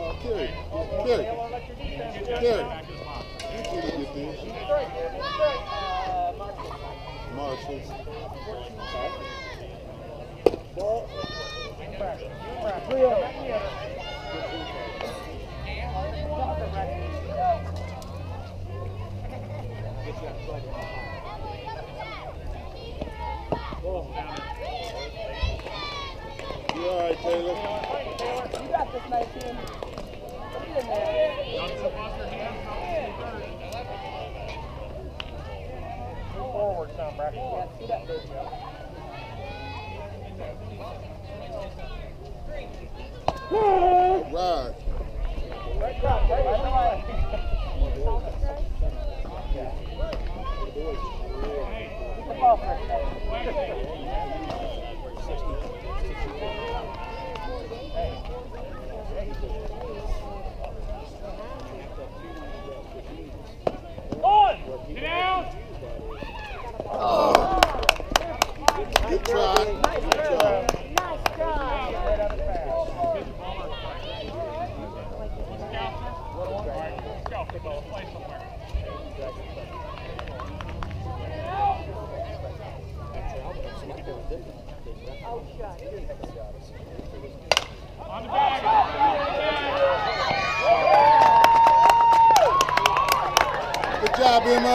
Carry. Marshall. Ball. You all right, Taylor? You got this, mate, Tim. Get in there. Move forward some, Bracken. Yeah, see that big jump. Right. Right crop, right away. Keep the ball for On! Get down! Oh. Good try. Good try. Nice try. Right out of the pass. On the back. Good job, Emma.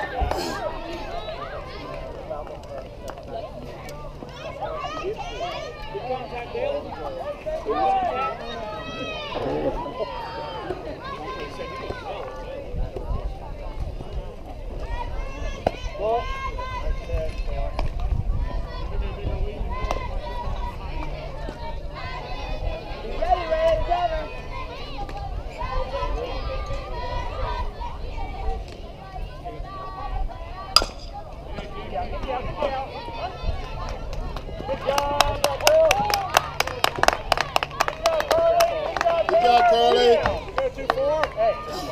Good job, Carly. Go 2-4. Hey.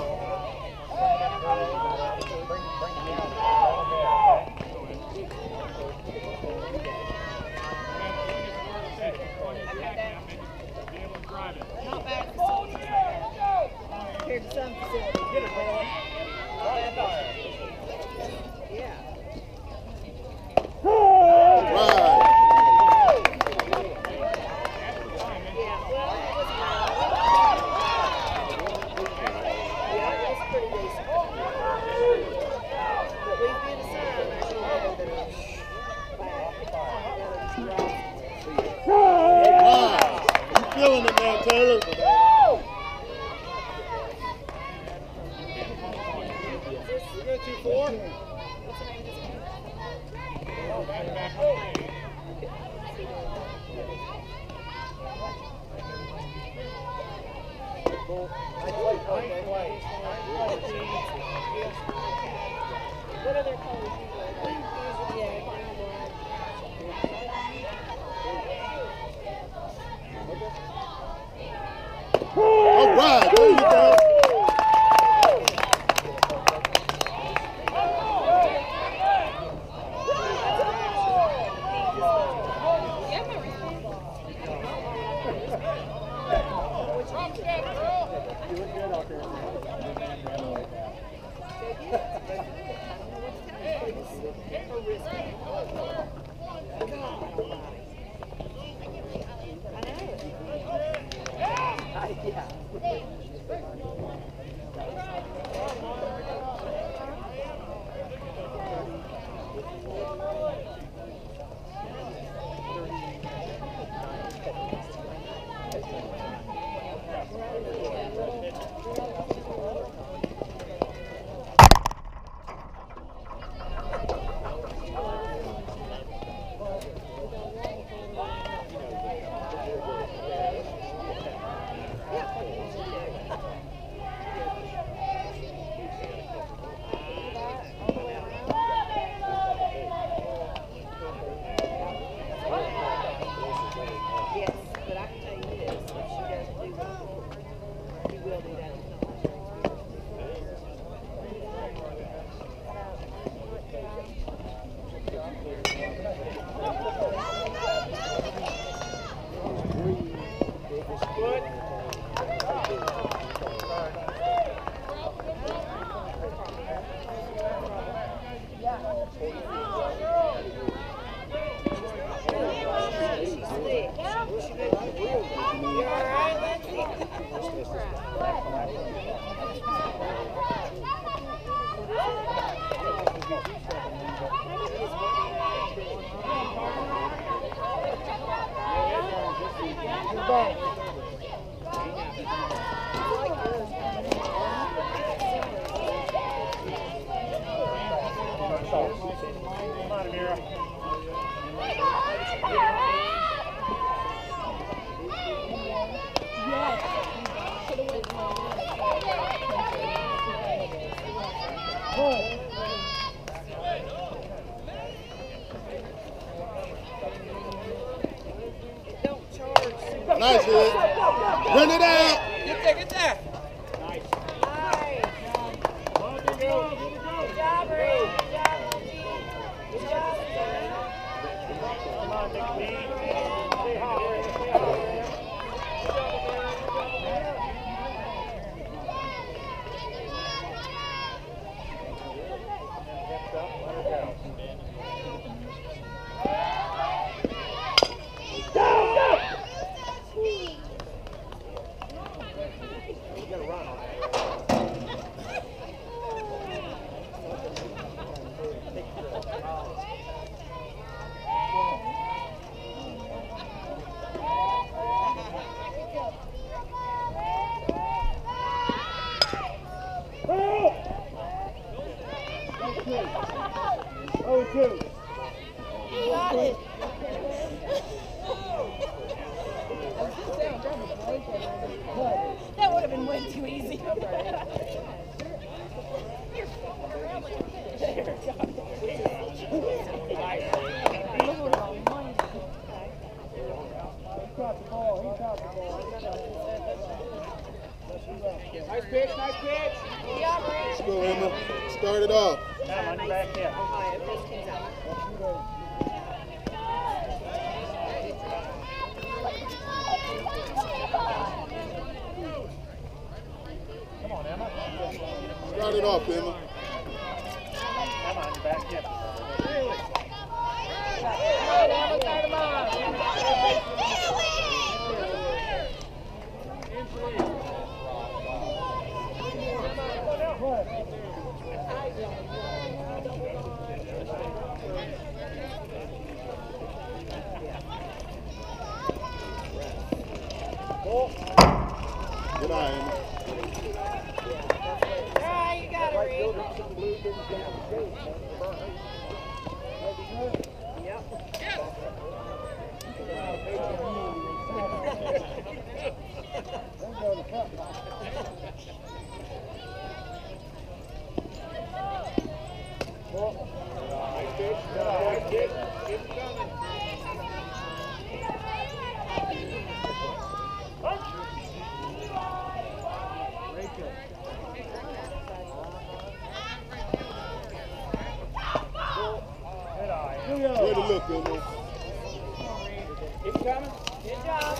Compared to some facilities. Get it, Carly. Yeah. Right. Yeah. Well, it was pretty recent. But we've been assigned, I know that it's Right. You feeling it now, Taylor? You go 2-4. What other colors do you wear? Yeah, green and black. All right, there you go. You look good out there. Good. Nice hit. Run it out. Get there, get there. Nice. Good job, Ray. Good job, Monkey. Good job. Come on, Nick. Stay hot, Ray. Stay hot, Ray. Got it. That would have been way too easy. Nice pitch, nice pitch. Let's go, Emma. Start it off. Come on, back in. Come on, Emma. Start it off, Emma. Come on, back in. Good eye, Emma. Alright, you got it, Reed. Way to look, Emma. Keep coming. Good job.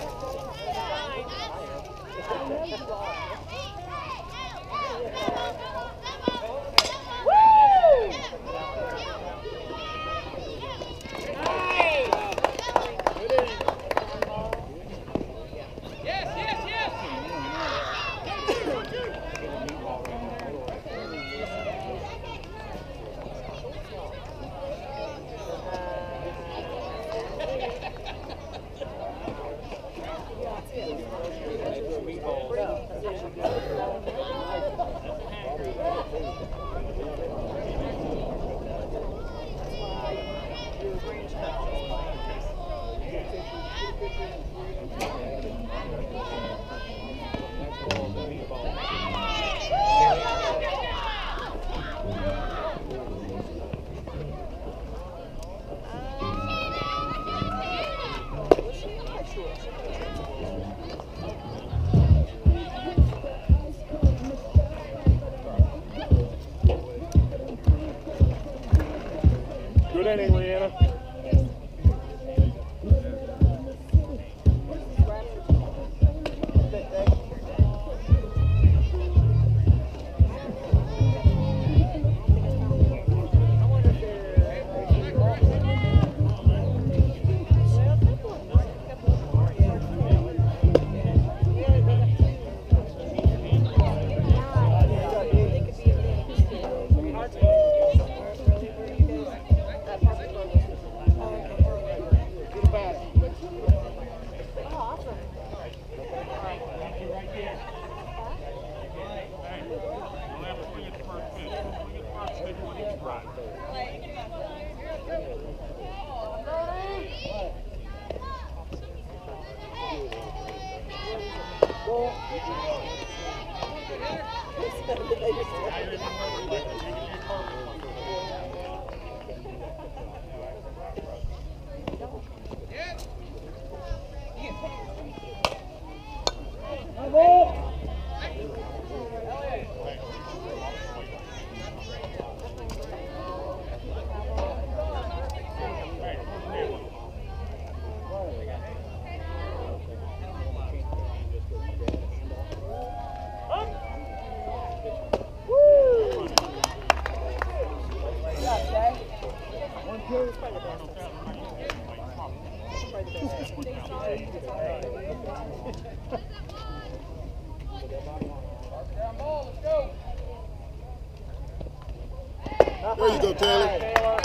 There you go, Taylor.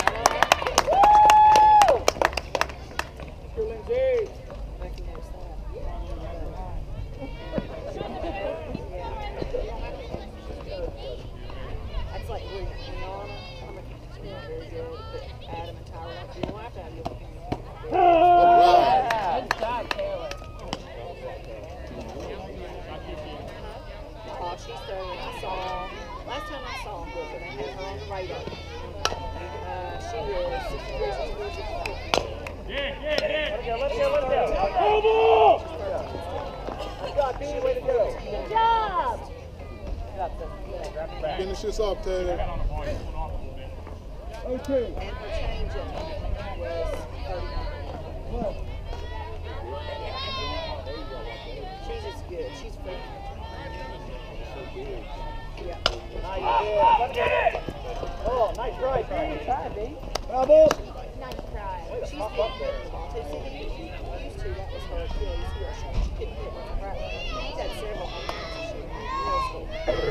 That's like Rihanna. I'm a very good, but Adam and Tyra, you don't have to have your opinion. Good job, Taylor. Oh, she's throwing. Last time I saw her, but I had her on the radar. She was 63. Let's go. Let's go, Beanie, way to go. Good job. Finish this off, Taylor. Okay. And her change was 39. She's just good. She's free. Yeah. Oh, nice try, Try, B. Bravo. Nice try. She's getting good. She used to. That was her Achilles heel. She couldn't hit with the right. She's had several injuries in middle school.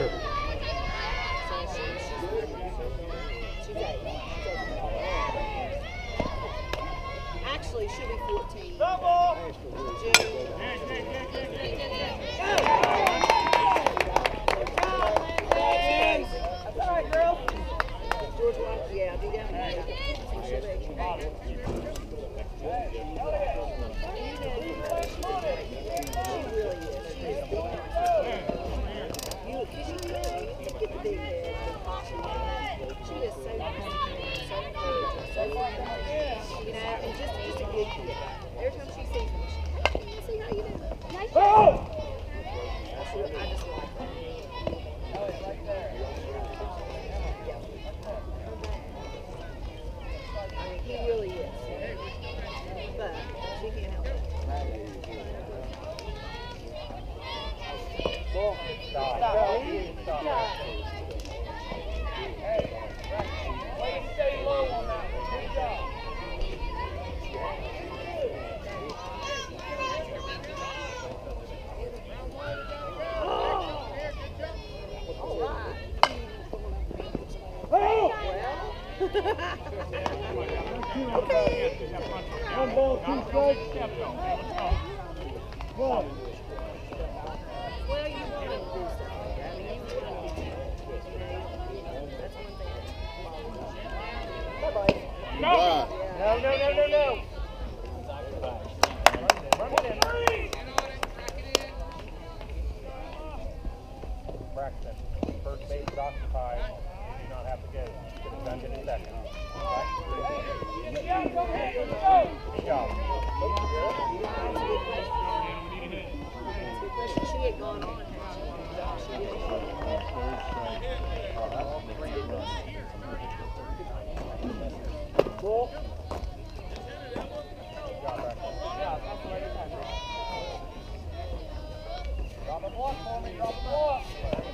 So she's 8. Actually, she'll be 14. June. That's all right, girl. George White, yeah, do that. So she'll be. Every time she sees me, she's see how you doing? Nice. Oh! I just like that. I mean, he really is. But she can't help it. Stop. Way to stay low on that one. Good job. One ball, 2 strikes. One. Well, you want to do stuff like that. I mean, you want to be that's one thing. Bye-bye. Bye. No. Run it in. Braxton, first base is occupied. You do not have to go. Get it done in a second. Good job. She had gone on. Cool. Drop a block for me. Drop a block.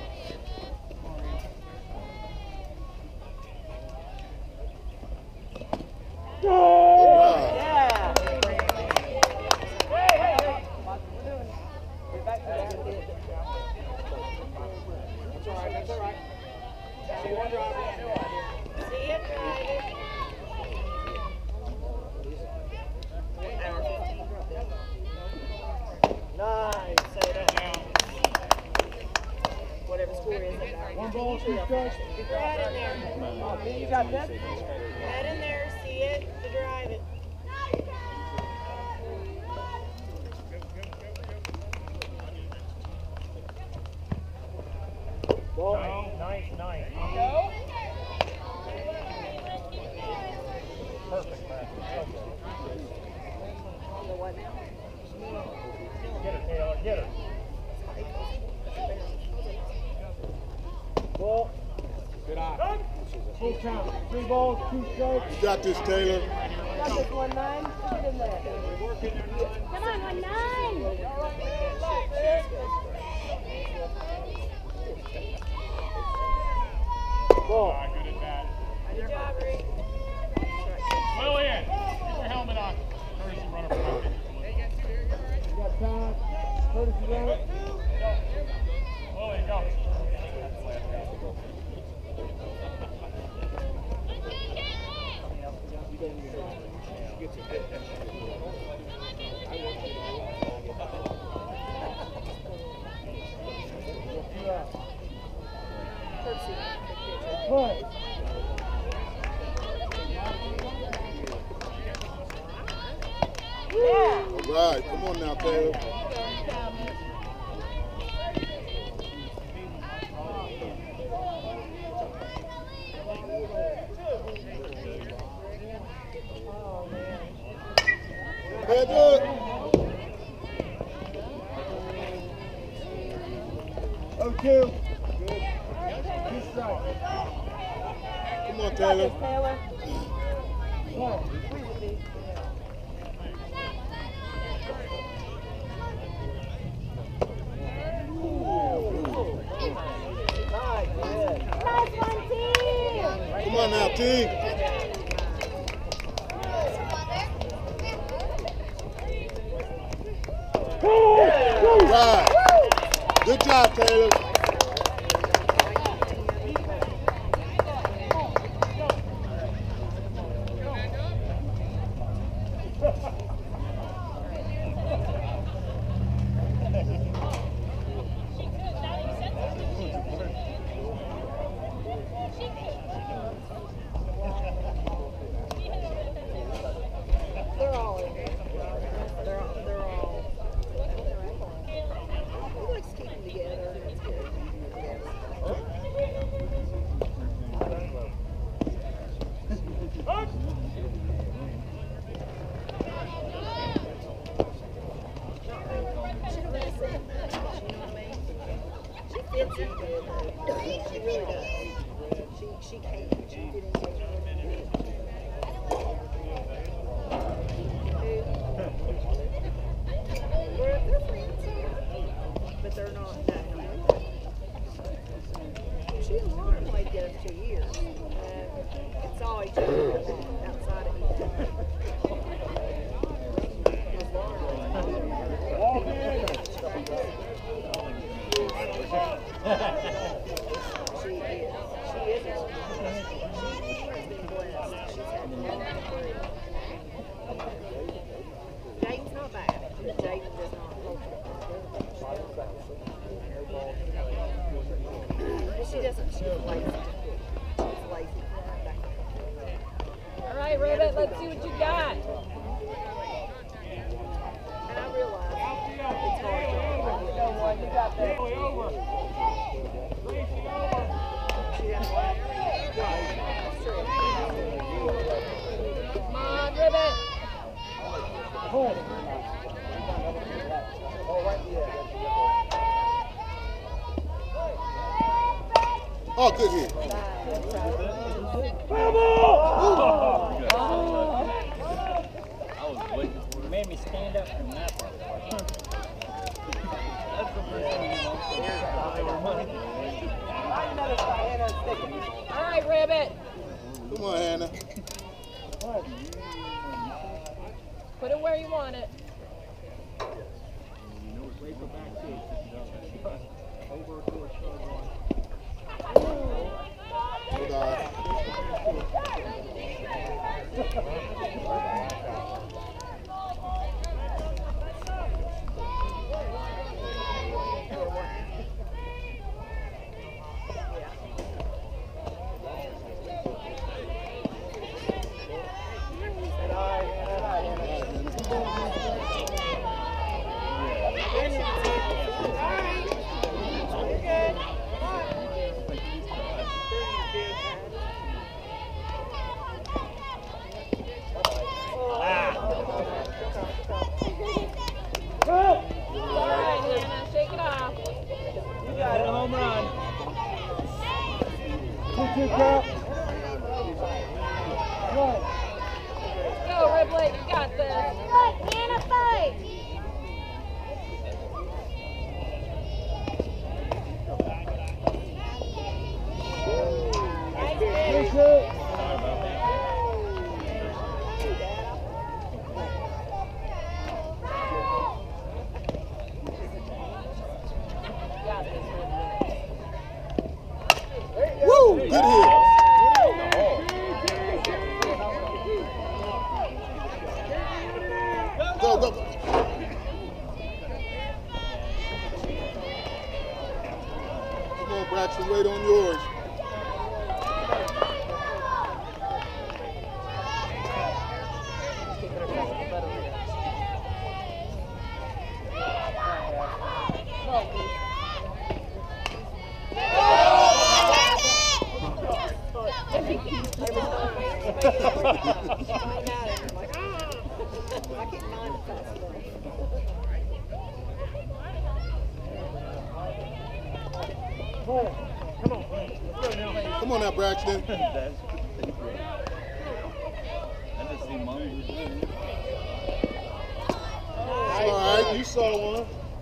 Yeah. Hey. Get back to that. That's all right. See it, drive it. Hour 15 drop it. Nice. So that whatever score is, that hour. One ball, 2 strikes. Right in there. Oh, B, you got this? Right in there. See it to drive it. Nice. Go. Perfect, man. You know what now? Get her, Taylor. Get her. Ball. Good eye. Full count. 3 balls, 2 strikes. You got this, Taylor. Got this 1-9. Get in there. Come on, 1-9. Ball. Good and bad. Good job, Rick. Lillian, get your helmet on. Courtesy runner for my picture. You got time. Courtesy runner. Lillian, go. Play. Yeah. All right, come on now, Taylor. Head up. Oh, 2. Good. 2 strikes. Come on, Got Taylor. this, Taylor. Play. Nice one, team. Come on now, team. All right. Good job, Taylor. They're all in there. They're all. He likes to keep them together. That's good. Yes. She don't really say much, you know what I mean? She fits in good, though. She really does. She can. She fit in good. They're friends, but they're not. No. She and Lauren played together for 2 years. It's all each other outside of each other. Because Lauren She is. She is. She's been blessed. She's had one degree. Dayton's not bad. Dayton does not hold She doesn't. She's lazy. She's lazy. All right, Ribbit, let's see what you got. And I realize it's hard to Go, one. You got this. Come on, Ribbit. Play. Oh, good hit. You made me stand up from that one. That's the first thing you want to hear. All right, Ribbit. Come on, Hannah. Put it where you want it. Good eye. home run. 2-2 crowd. Go, Ripley. You got this. Good, Anna, fight. Woo! Good hit. Go, go. Come on, Braxton, wait on yours. Come on now, Braxton. All right, you saw one.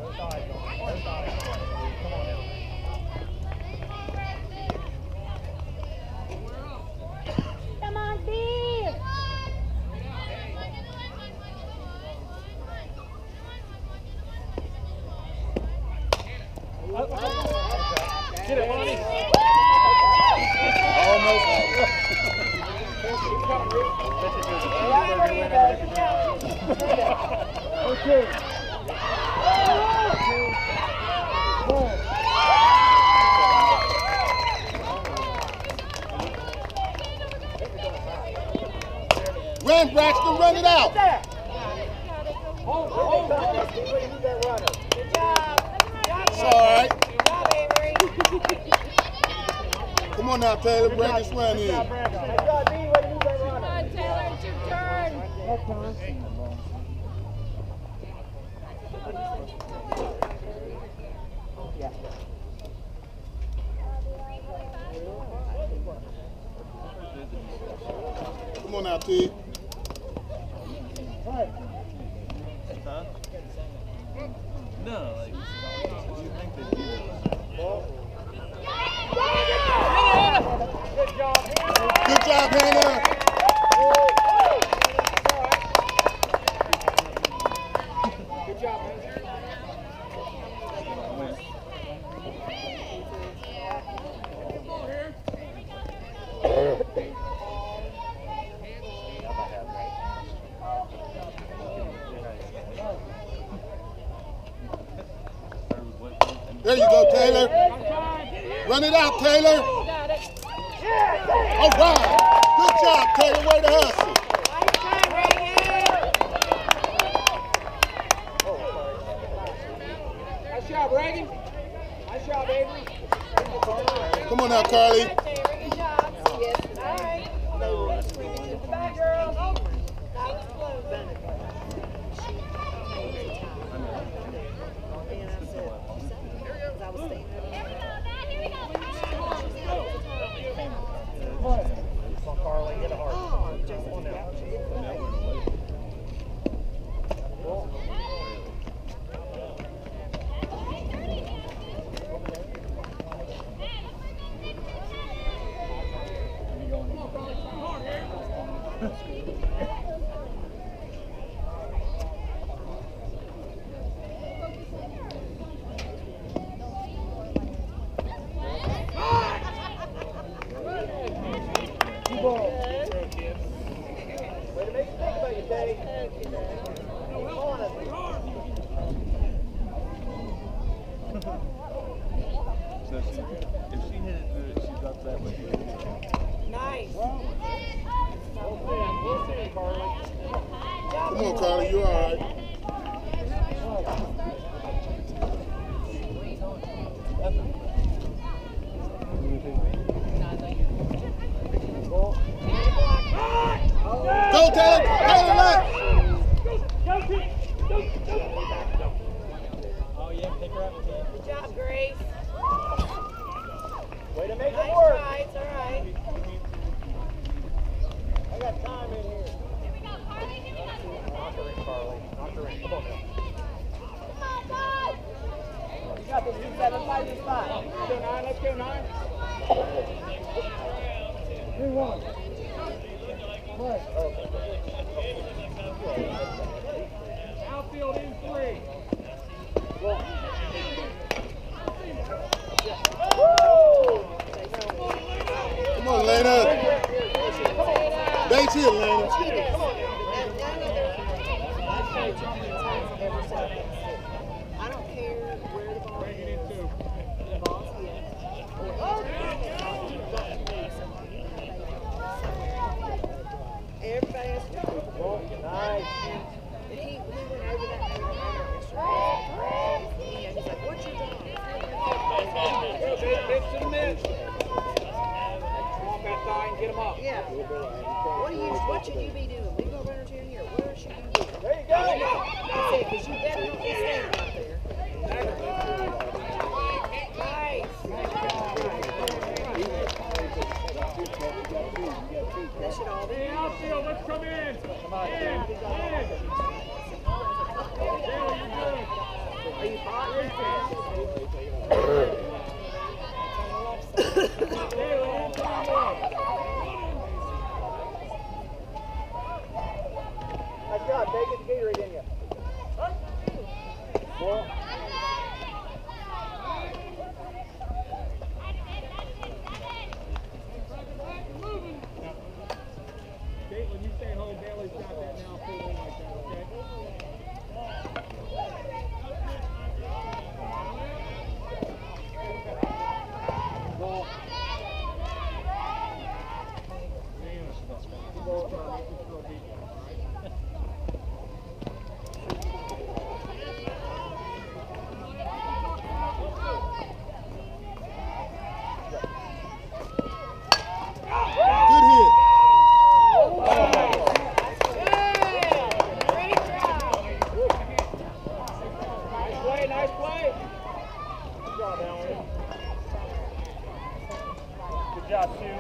Come on, B. Get it, Bonnie. Almost. Okay. Run, Braxton, run it out. Hold. Good job. It's all right. Good job, Avery. Come on now, Taylor, bring this one in. Come on, Taylor, it's your turn. Come on now, T. No, like, you think they do this? Good job. Good job, Hannah. Good job, man. There you go, Taylor. Run it out, Taylor. Got it. All right. Good job, Taylor. Way to hustle. Nice job, Reagan. Nice job, Avery. Come on now, Carly. Good job. Yes. All right. Get back, girls. That was close. Come on, Carly. Hit it hard. Come on now. So if she hit it through it, she drops that way. Nice. Come on, Carly. You all right. Go, Taylor. Taylor, left. Oh, yeah, pick her up again. Good job, Grace. Outfield in 3. Come on, Lena. Bates here, Lena. I don't care where the ball Bring it is. in 2. The ball's hit. Everybody has to do it. Nice. And he went over that yesterday. He's like, what's your job? Pitch to the mid. Come on, Beth Dine, get him up. Yeah. What should you be doing? Leave our runners here and here. Where should you be? There you go. I said, because you better not be standing out there. Nice. That should all be. Hey, outfield, let's come in. Come on, In. Are you hot? Nice job. Take it, Gatorade in you. Well, Caitlin, you stay home. Bailey's got that now. Pull in like that, okay? Good hit. nice play. Good job, Alan. Good job, Sue.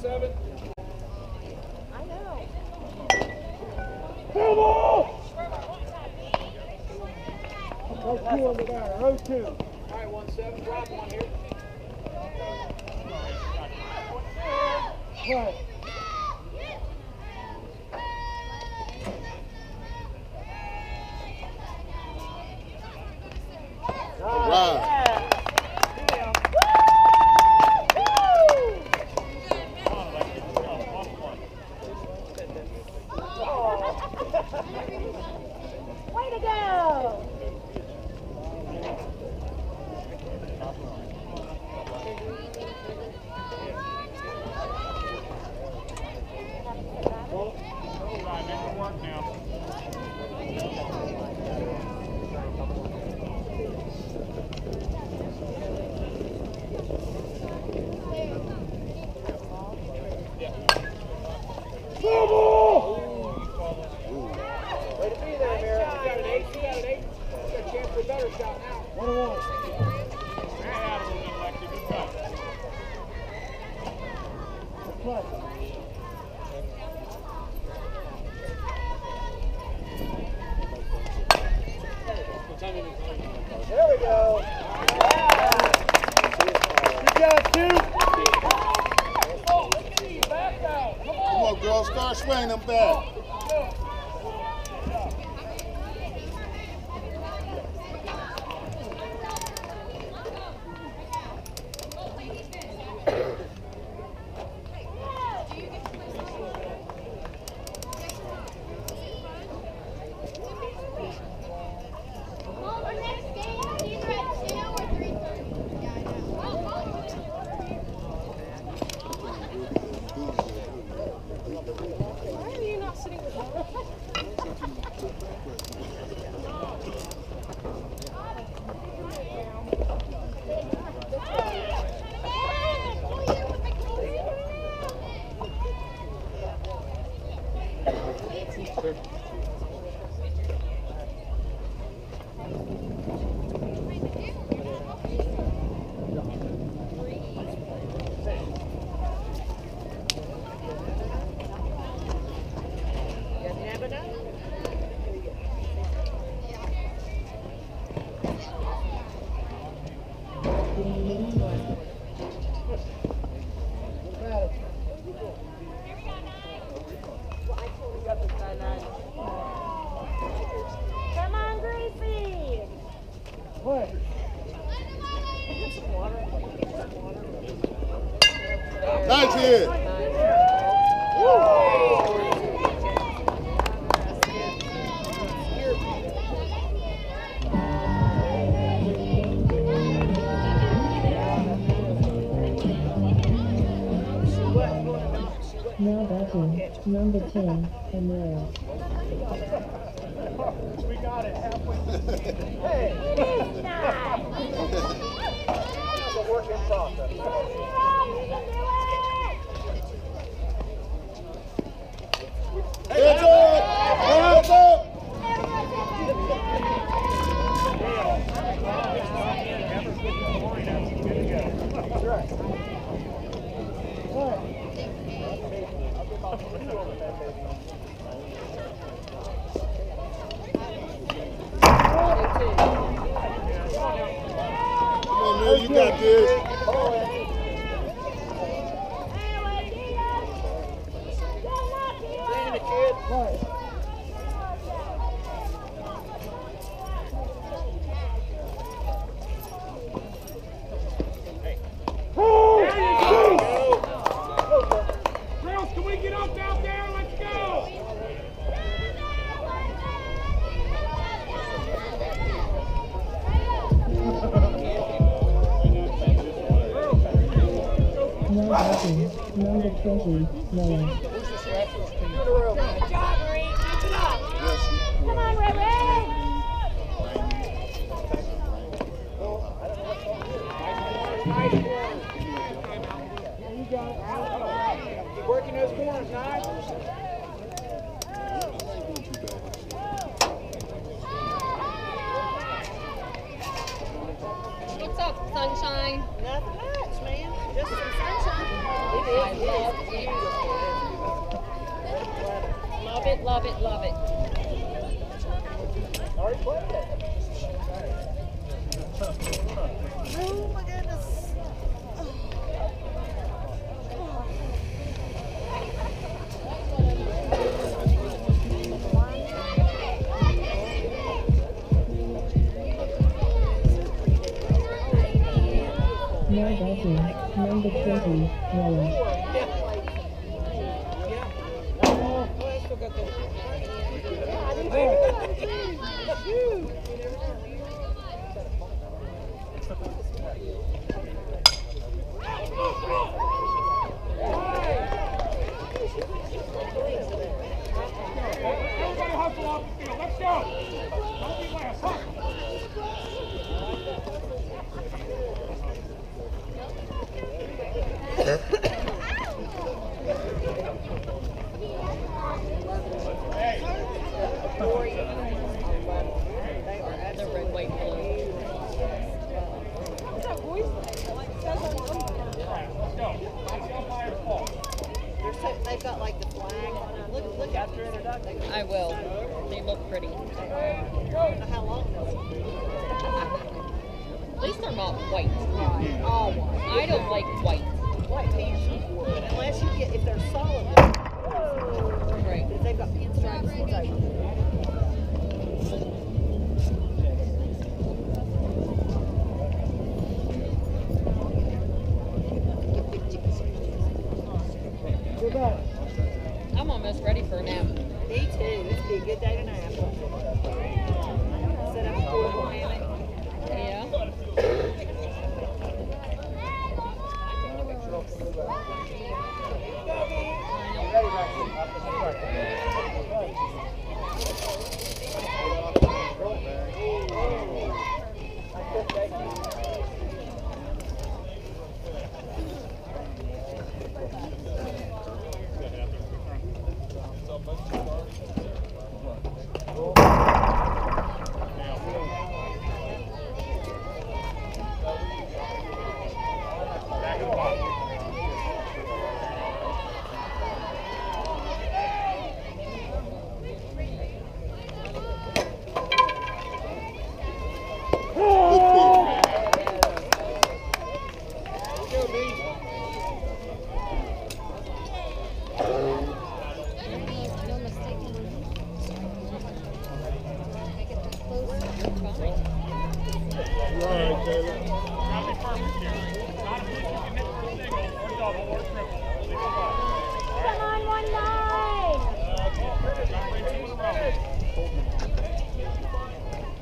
1-7. I know. Field ball! Row 2 on the batter. Row 2. All right, 1-7. Drop one here. Right. All right. Way to go! Way to be there, Mary. You got an 8. You got an 8. You got a chance for a better shot now. 1-1. There we go. Good job, Stu. Come on, girl. Start swinging them back. Why are you not sitting with me? Come on, Gracie! What? Nice hit. Now batting, number 10, Emil. We got it halfway. Hey! It's a work in process. Hands up! Hands up! That's right. What? Come on, man. You got this. Right. Girls, can we get up out there? Let's go! Now batting, number 20, Noah. Good job, Marie. Good job. Come on, Ray Ray. You got it. Keep working those corners, nice. What's up, sunshine? Nothing much, man. Just some sunshine. I love Love it, love it. Already played it. Oh my goodness. No button. Number 20, yellow. Everybody hustle off the field. Let's go. Don't be last. Hustle. The red, white, blue. Let's go. Let's go Flyers ball. They've got like the flag on them. Look after introduction. I will. They look pretty. I don't know how long they'll. At least they're not white. Right. All white. I don't like white. White pants. But unless you get, if they're solid, right. If they've got pinstripes, it's over. I'm almost ready for a nap. Me too. This will be a good day to nap. Set up a portable hammock. Yeah.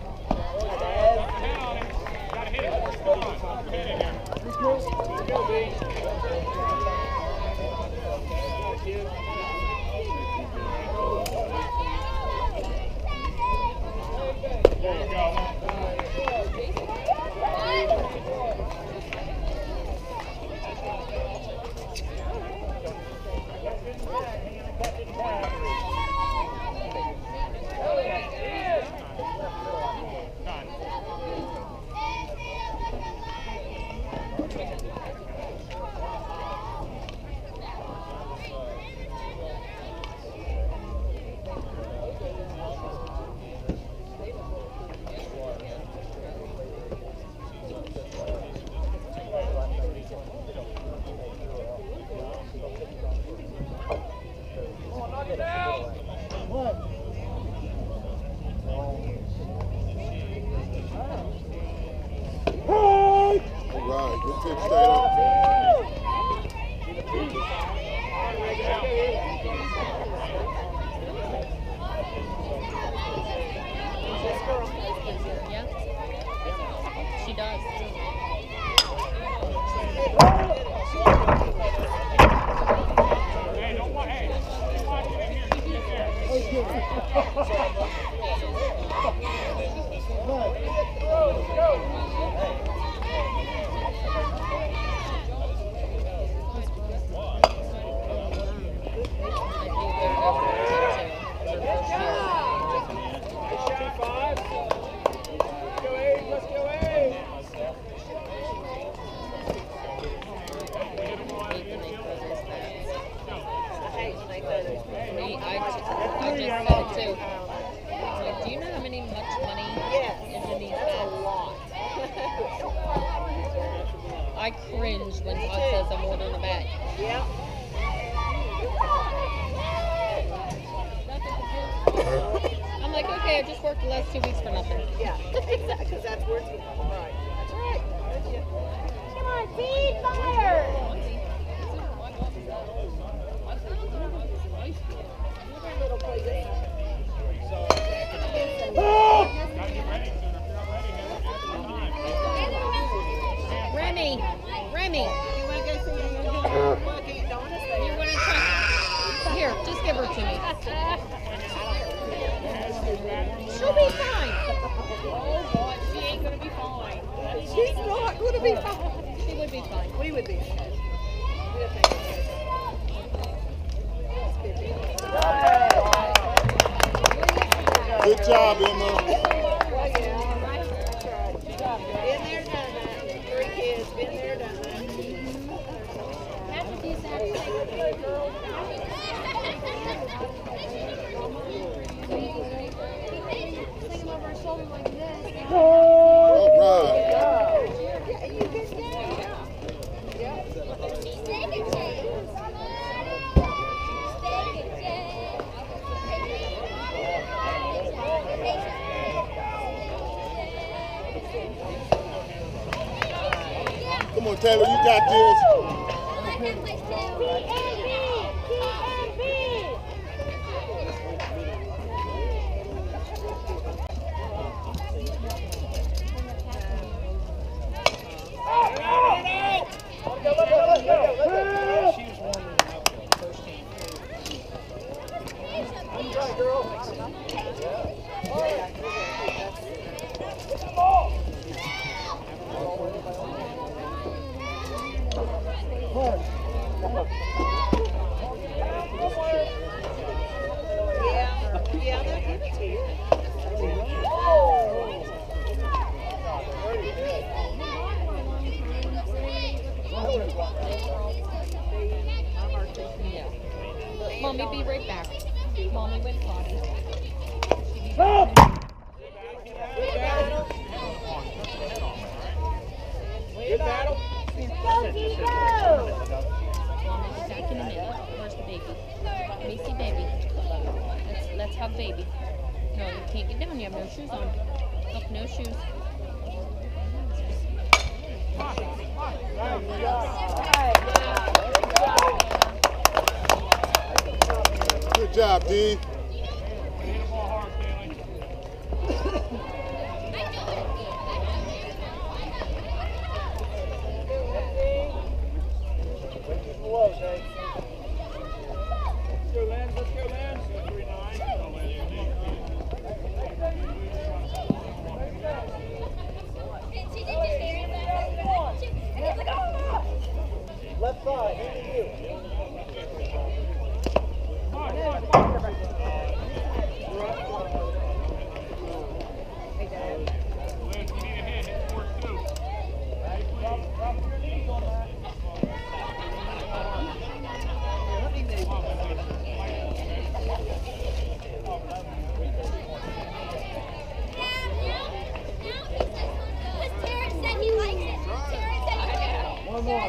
Go, B. I just worked the last 2 weeks for nothing. Yeah, exactly, because that's where it's going. Right. That's right. With you. Come on, feed fire! Little place. Remy, You want to go see your you want to try? Here, just give her to me. She'll be fine. Oh, God, she ain't gonna be fine. She's not going to be fine. She would be fine. We would be. Good job, Emma. Well, yeah. That's right. Been there, done that. 3 kids, been there, done that. All right. Yeah, you good Come on, Taylor, you got this. Yeah, they'll give it to you. Mommy, be right back. Mommy went potty. Good battle. Mommy's back in a minute. Where's the baby? Let me see baby. Let's hug baby. No, you can't get down. You have no shoes on. Look, no shoes. Good job, D. Left side, hand to you. One more.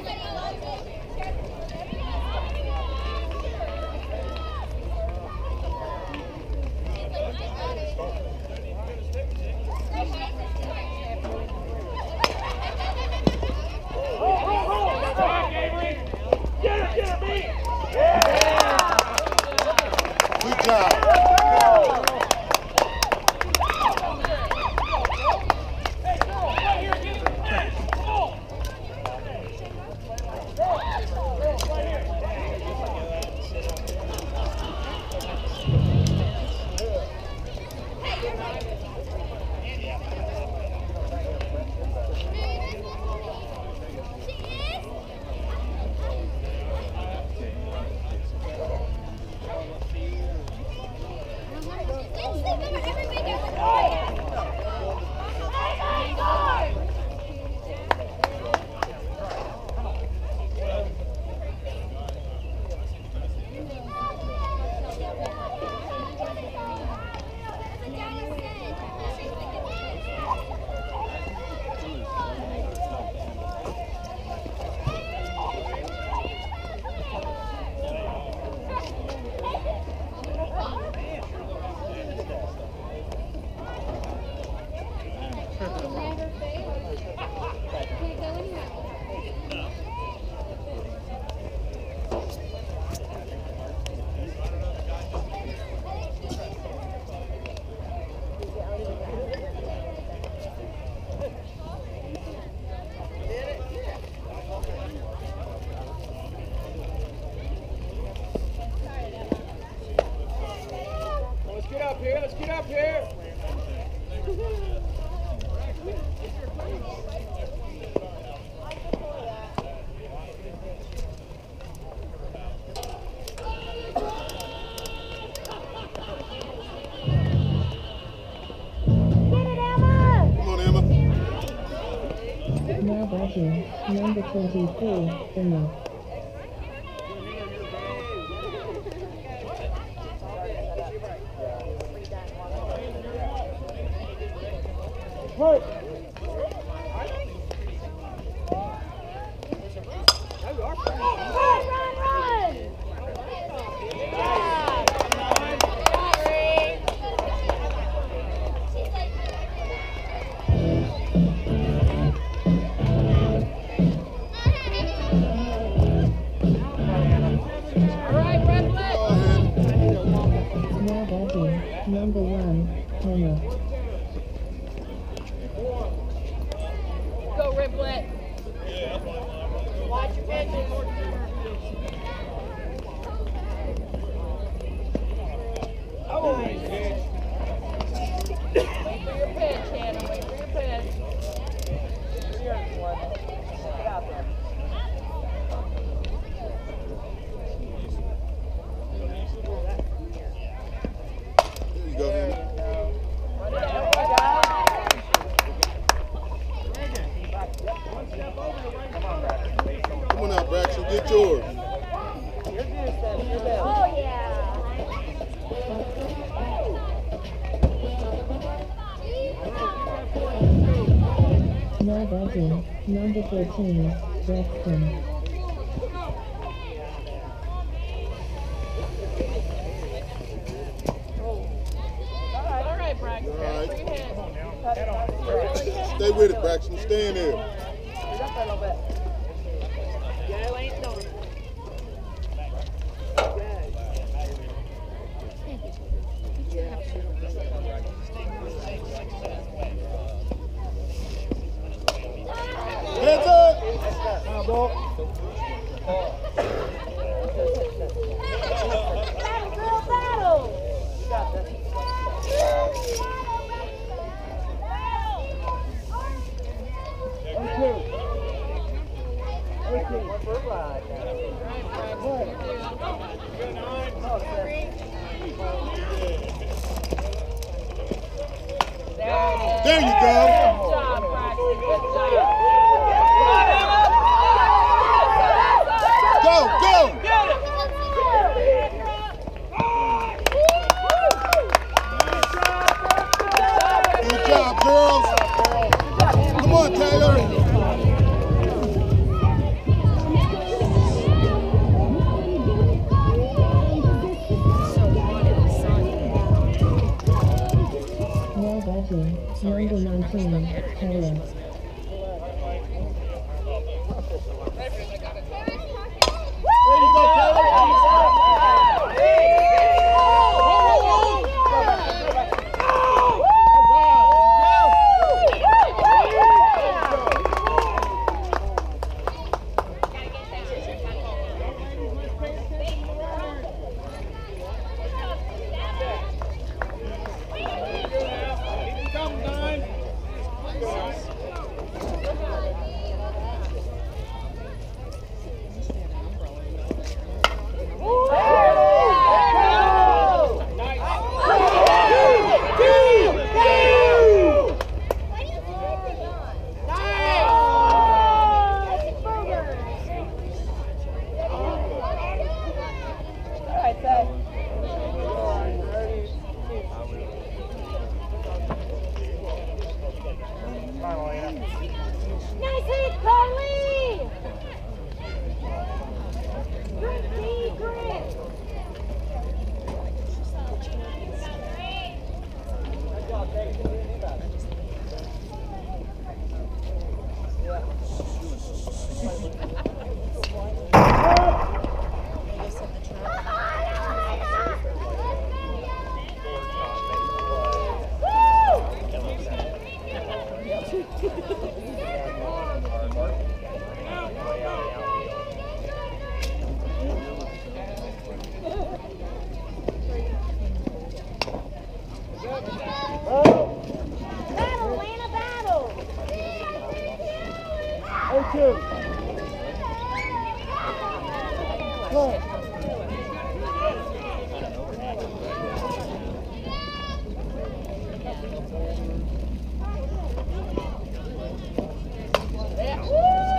backing, number 23, Emma. Now backing, number 1, Emma. Go, Riblet. Watch your pitches. Wait for your pitch, Hannah. Wait for your pitch. There you go, Hannah. Come on out, Braxton. Get yours. Oh, yeah. Now backing, number 14, Braxton. All right, Braxton. All right. Free hit. Stay with it, Braxton. Stay in there. Joe ain't doing it. Heads up. Battle, girl, battle. There you go. Good job, Braxton. Good job. Go, go. Good job, girls. Come on, Taylor. Now backing, number 19, Taylor. There you go, Taylor. Nice hit, Carly! Good D, Grant! Battle, Lana, battle! 0-2. Woo!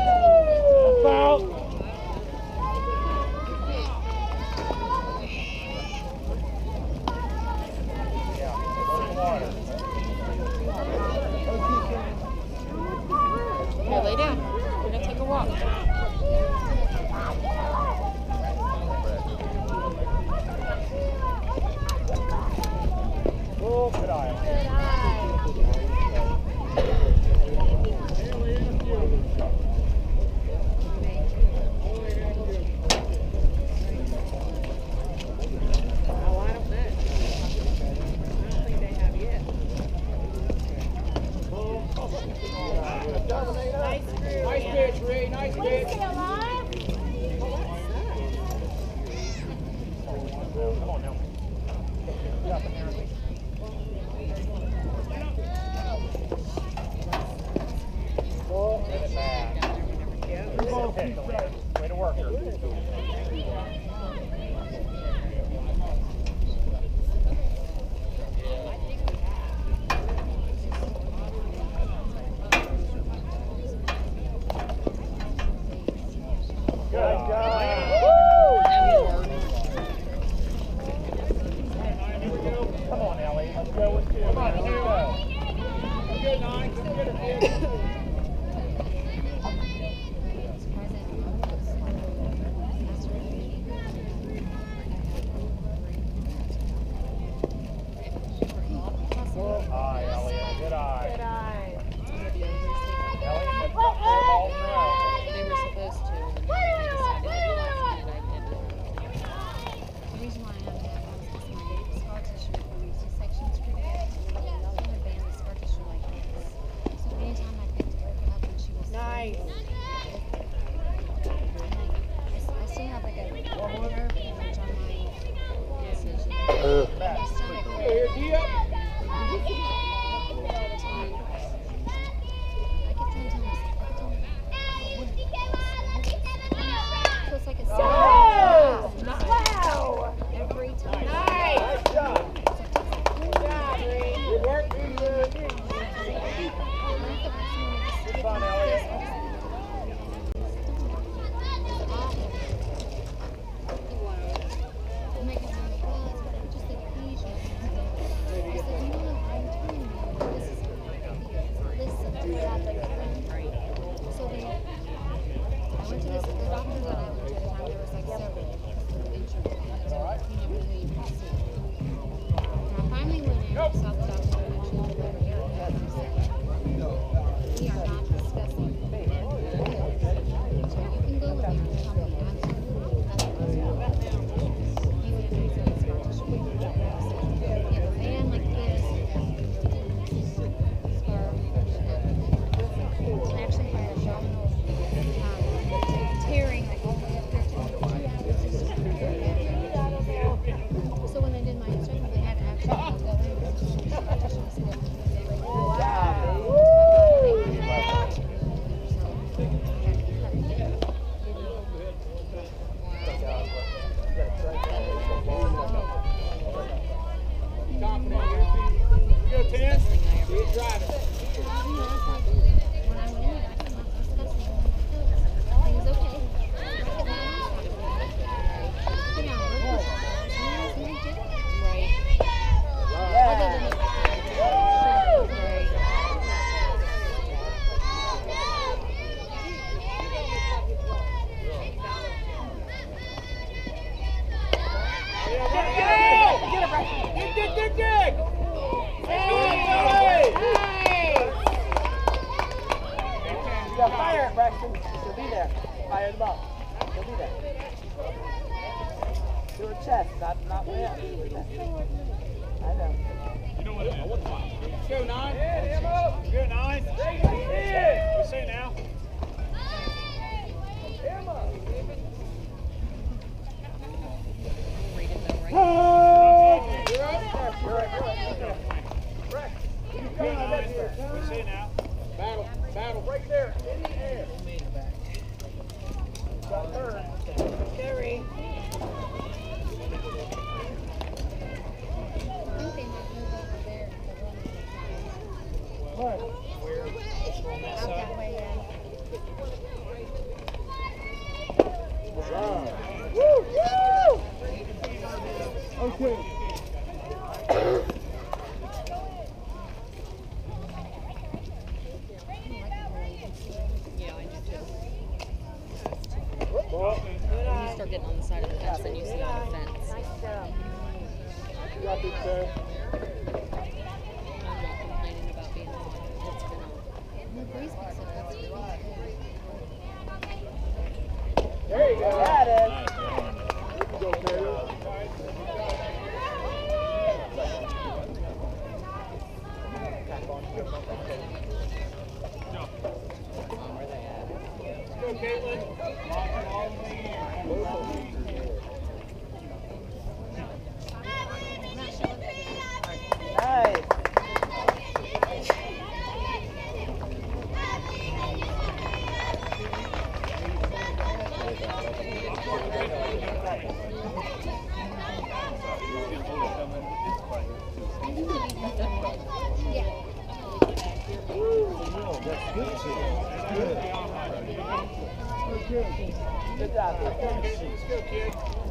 Let's go, kid.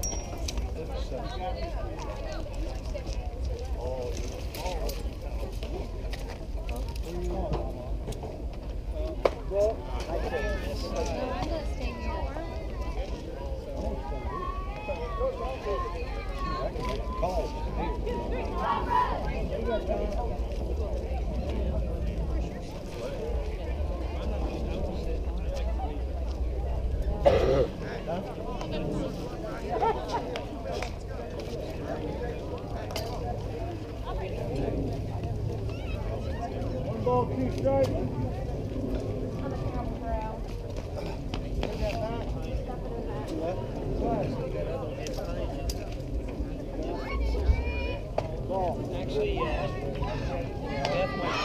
One ball, 2 strikes. Actually, Beth might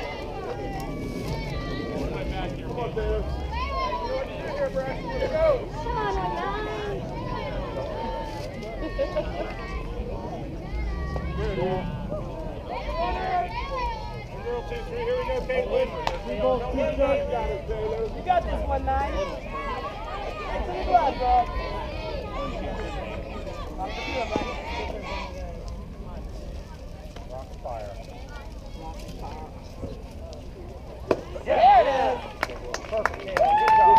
Come on, Taylor. Here, Brad. Here, go. Come on, Girl, 2, 3. Here we go, Caitlin. Don't let that got us, Taylor. You got this one, 9. That's in the glove, bro. Off the field, buddy. Rock and fire. There it is. Perfect, Caitlin. Good job.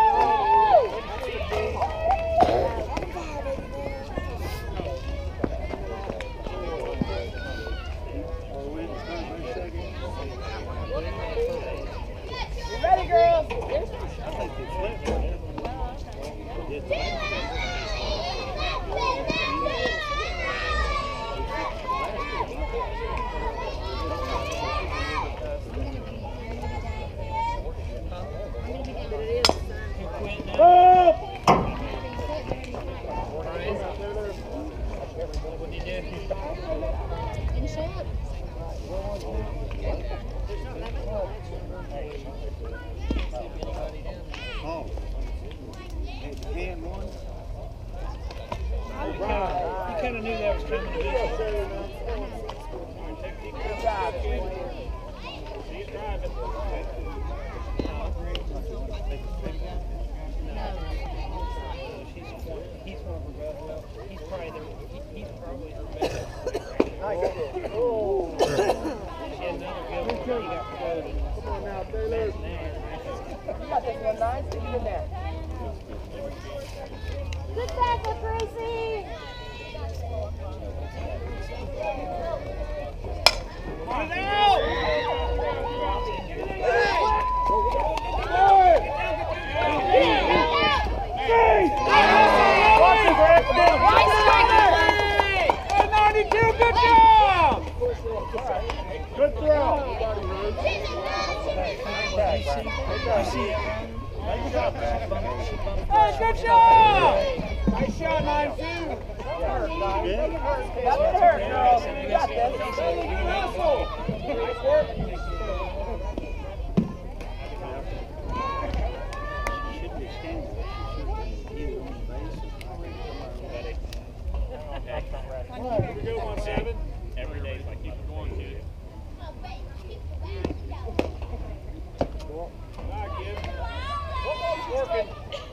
You ready, girls? Finish up. You kind of knew that was coming eventually. Good job. She's driving. He's one of her best. Well, he's probably her best. Oh. She had another good one. He got floated. Come on now, Taylor. You got this one, 9. Stick it in there. Good tackle, Tracy. Come on out! Good throw. Hey, good job! Nice shot, 9-2. That's what hurt, girl. You got this. Russell. Nice work. Here we go, 1-7. Every day, like keep it going, kid. All right, kid. Football's working.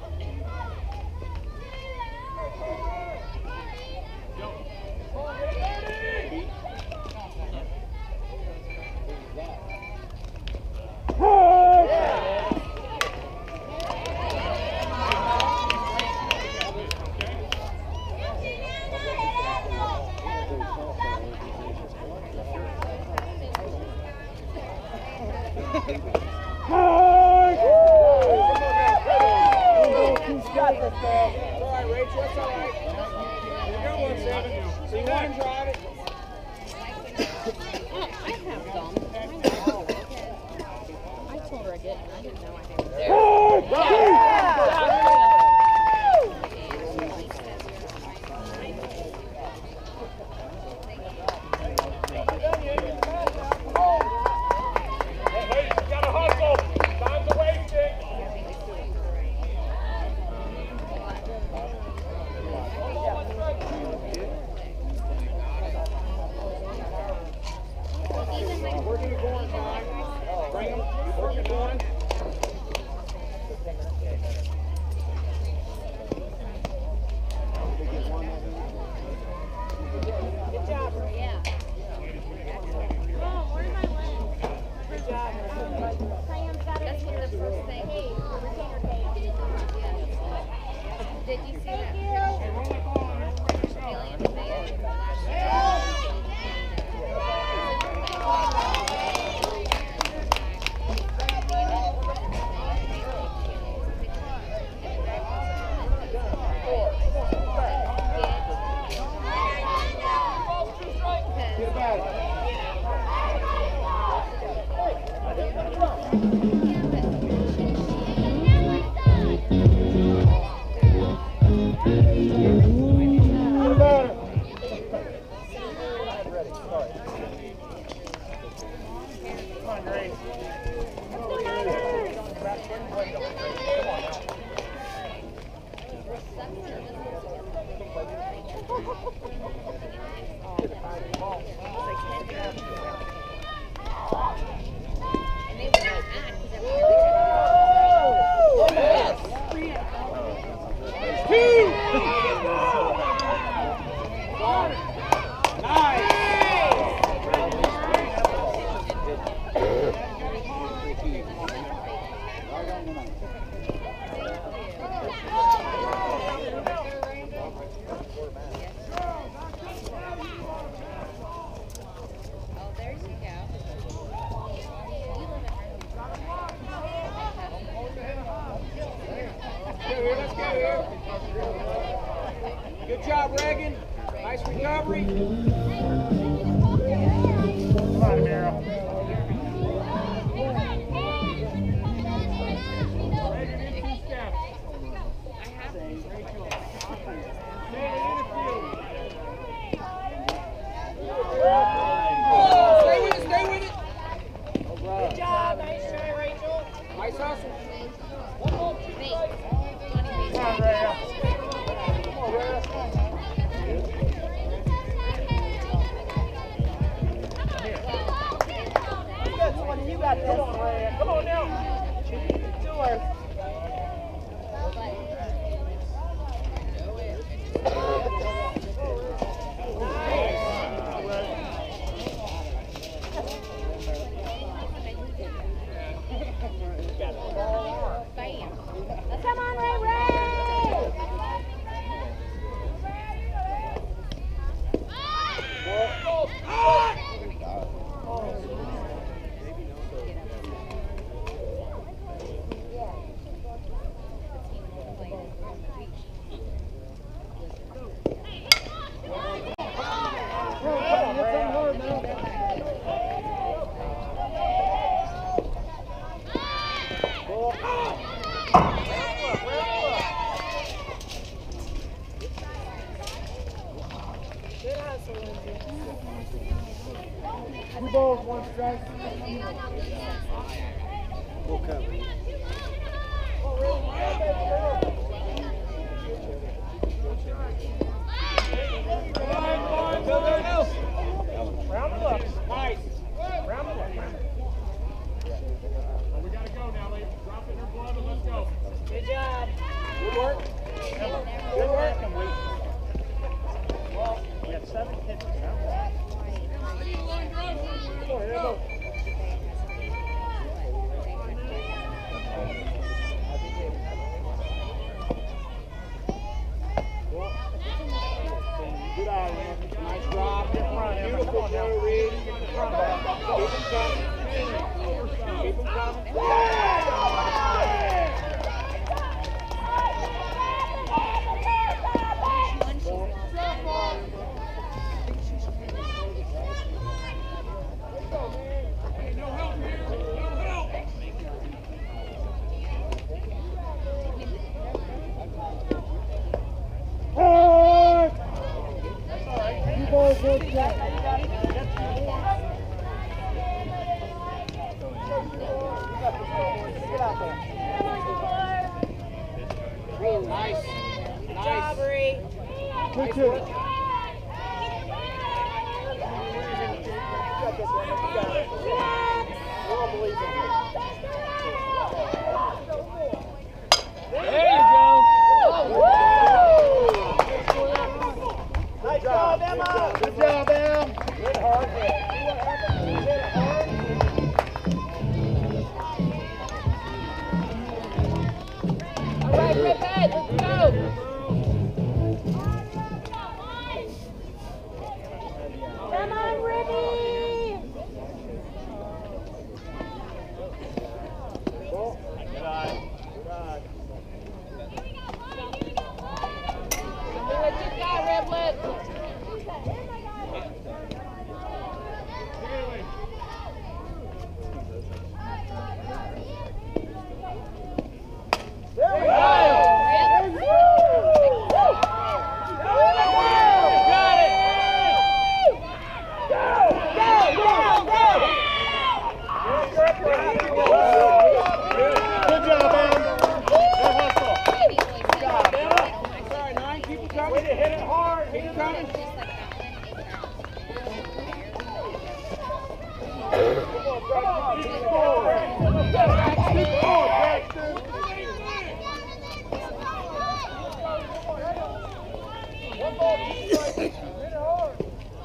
Got this, girl. It's all right, Rachel. It's all right. Here we go, 1-7. So you want to drive it? Oh, I have gum. I know. I told her I didn't. I didn't know I had it there. Hey, you gotta hustle. Time's a wasting. Working the corn time. Bring them. Working on. Good job, Reagan. Nice recovery. Come on, Mira. Reagan, in 2 steps. Stay with it, stay with it. Good job. Nice try, Rachel. Nice hustle. Come on, Rhea. Come on, Rhea. You got this. Come on, Rhea. Come on now. It's yours. Come on, Ray Ray! Two balls, one strike. We'll cover. Round the looks. Nice. Round the looks. We gotta go now, ladies. Drop in her glove and let's go. Good job. Good work. Good work. Well, we got 7 pitches now. Come on, here we go. Good eye, man. Nice drop. Beautiful throw, Reed. Keep them coming. Keep them coming. Nice. Good job, Bree. Good job. There you go. Nice job, Emma. Good job, Em. Good hard hit. All right, Redhead, let's go! Way to hit it hard. Keep coming. Come on, keep going. Keep going, Braxton. One more, keep it. Hit it hard.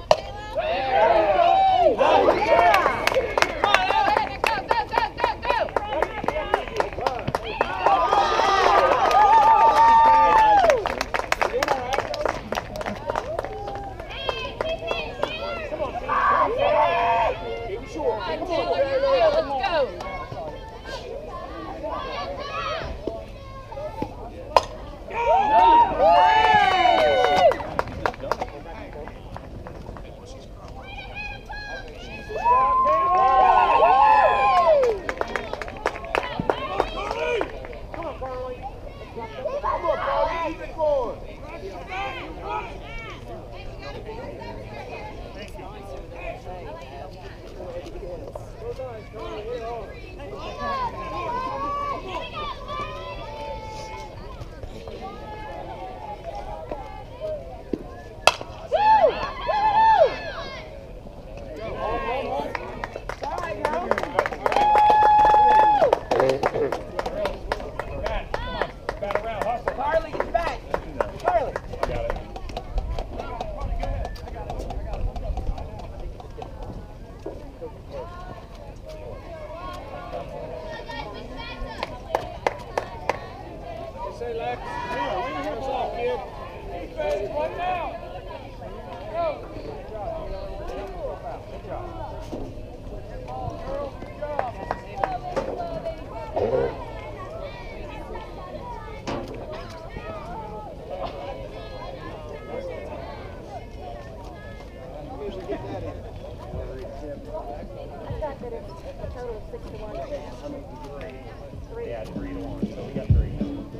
Yeah, 3-1. So we got 3.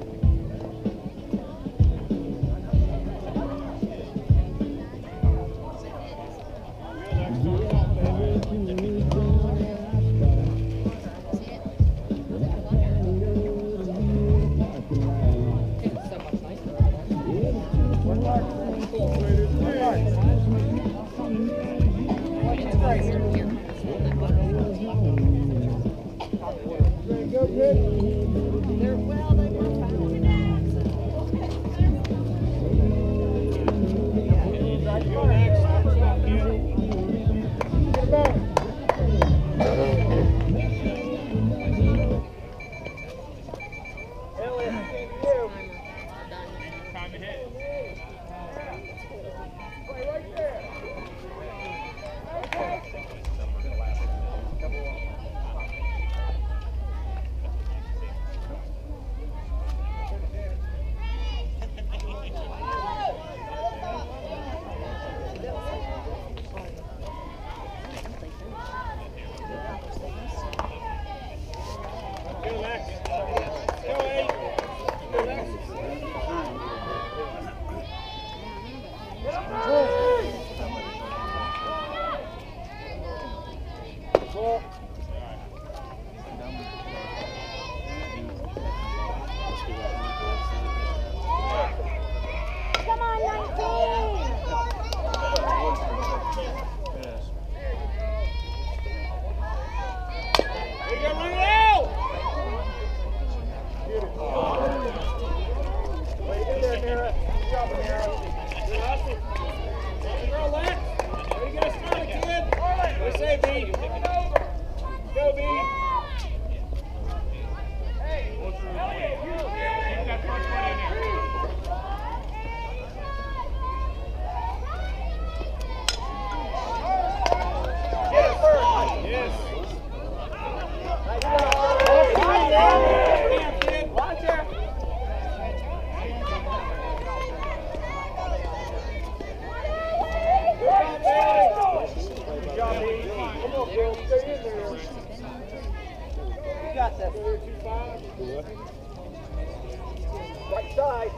Right side.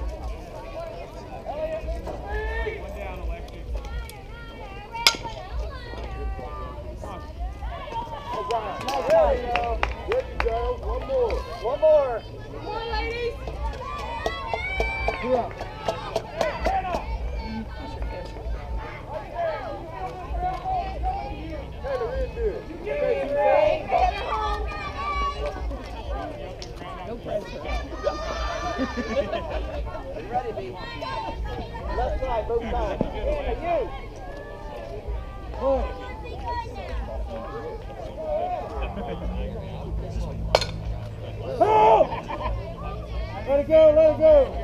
There you go. There you go. One more. One more. Come on, ladies. Yeah. side, both sides. Hey, you. Push. Help! Let it go, let it go.